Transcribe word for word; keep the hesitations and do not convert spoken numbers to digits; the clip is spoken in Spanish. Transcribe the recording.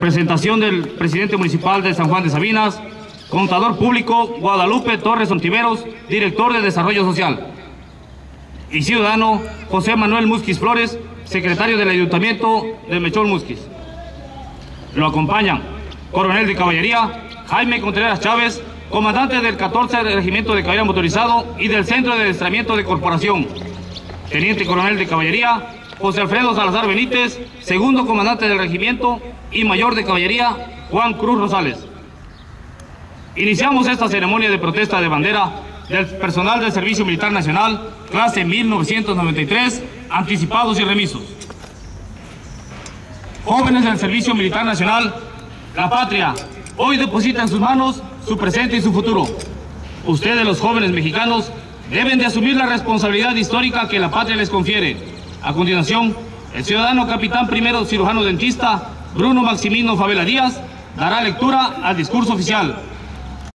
Presentación del presidente municipal de San Juan de Sabinas, contador público Guadalupe Torres Ontiveros, director de Desarrollo Social. Y ciudadano José Manuel Musquiz Flores, secretario del Ayuntamiento de Mechol Musquiz. Lo acompañan coronel de caballería Jaime Contreras Chávez, comandante del catorce Regimiento de Caballería Motorizado y del Centro de Adiestramiento de Corporación. Teniente coronel de caballería José Alfredo Salazar Benítez, segundo comandante del regimiento, y mayor de caballería Juan Cruz Rosales. Iniciamos esta ceremonia de protesta de bandera del personal del Servicio Militar Nacional, clase mil novecientos noventa y tres, anticipados y remisos. Jóvenes del Servicio Militar Nacional, la patria hoy deposita en sus manos su presente y su futuro. Ustedes, los jóvenes mexicanos, deben de asumir la responsabilidad histórica que la patria les confiere. A continuación, el ciudadano capitán primero cirujano dentista Bruno Maximino Favela Díaz dará lectura al discurso oficial.